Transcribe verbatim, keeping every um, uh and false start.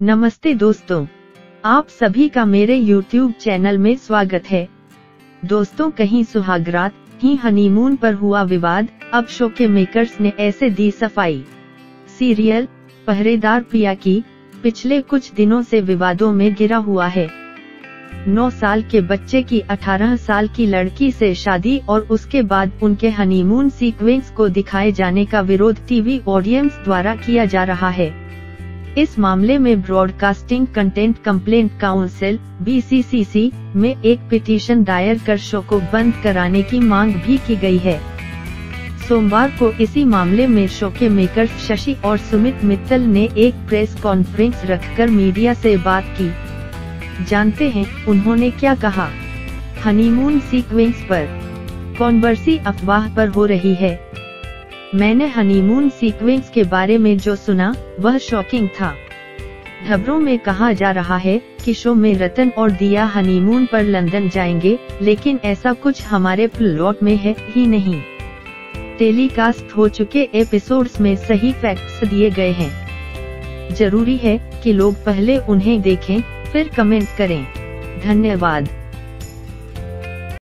नमस्ते दोस्तों, आप सभी का मेरे यूट्यूब चैनल में स्वागत है। दोस्तों, कहीं सुहागरात ही हनीमून पर हुआ विवाद, अब शो के मेकर्स ने ऐसे दी सफाई। सीरियल पहरेदार पिया की पिछले कुछ दिनों से विवादों में घिरा हुआ है। नौ साल के बच्चे की अठारह साल की लड़की से शादी और उसके बाद उनके हनीमून सीक्वेंस को दिखाए जाने का विरोध टीवी ऑडियंस द्वारा किया जा रहा है। इस मामले में broadcasting content complaint council B C C C में एक पिटीशन दायर कर शो को बंद कराने की मांग भी की गई है। सोमवार को इसी मामले में शो के मेकर्स शशि और सुमित मित्तल ने एक प्रेस कॉन्फ्रेंस रखकर मीडिया से बात की। जानते हैं उन्होंने क्या कहा। हनीमून सीक्वेंस पर कॉन्ट्रोवर्सी अफवाह पर हो रही है। मैंने हनीमून सीक्वेंस के बारे में जो सुना वह शॉकिंग था। खबरों में कहा जा रहा है कि शो में रतन और दिया हनीमून पर लंदन जाएंगे, लेकिन ऐसा कुछ हमारे प्लॉट में है ही नहीं। टेलीकास्ट हो चुके एपिसोड्स में सही फैक्ट्स दिए गए हैं। जरूरी है कि लोग पहले उन्हें देखें, फिर कमेंट करें। धन्यवाद।